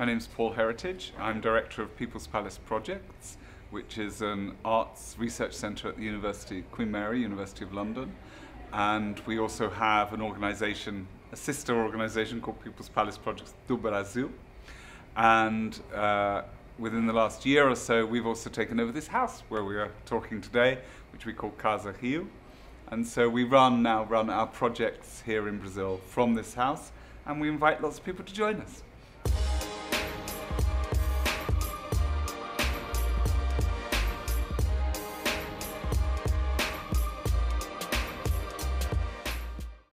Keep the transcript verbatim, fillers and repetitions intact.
My name's Paul Heritage. I'm Director of People's Palace Projects, which is an arts research centre at the University, Queen Mary, University of London. And we also have an organisation, a sister organisation called People's Palace Projects do Brasil. And uh, within the last year or so, we've also taken over this house where we are talking today, which we call Casa Rio. And so we run now run our projects here in Brazil from this house, and we invite lots of people to join us.